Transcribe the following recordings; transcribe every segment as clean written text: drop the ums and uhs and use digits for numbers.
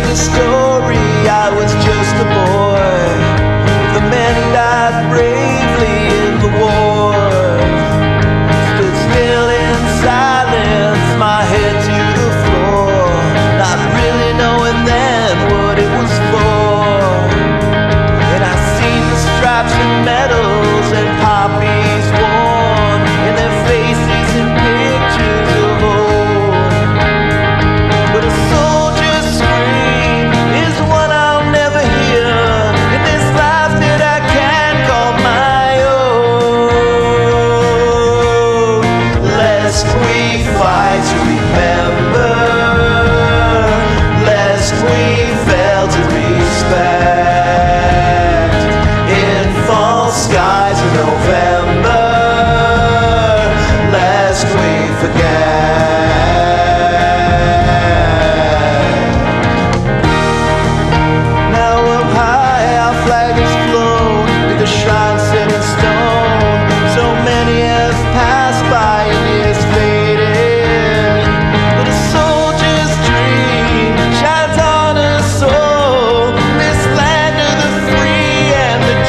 the story, I was just a boy. The men who died bravely in the war. Stood still in silence, my head to the floor, not really knowing then what it was for. And I seen the stripes and medals and poppies worn in their faces and pictures of old. But a soldier's scream is one I'll never hear in this life that I can't call my own. Lest we fight to remember, lest we fail to respect in false skies of November, lest we forget. Now up high our flag has flown, with the shrine set in stone. So many have passed by and years faded, but a soldier's dream shines on us all, this land of the free and the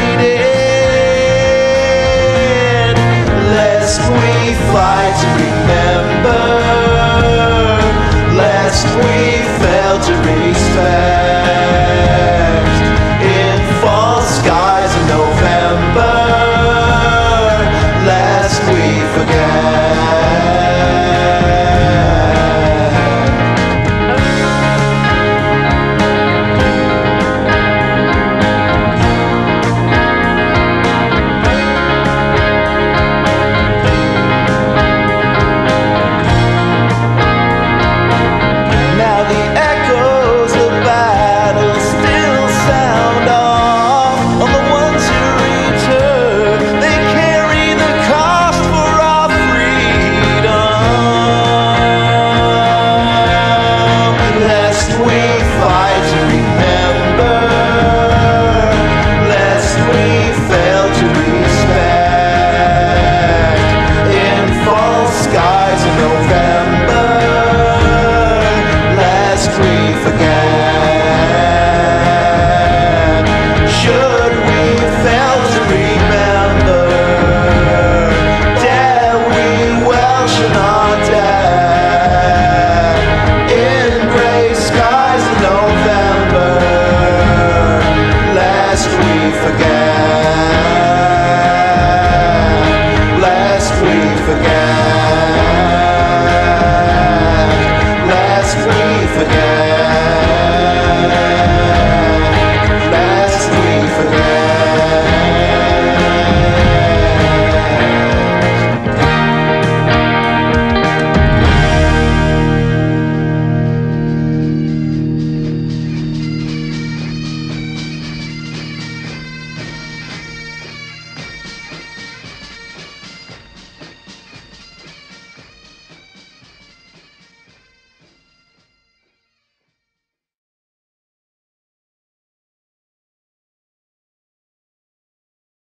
jaded. Lest we fight to remember,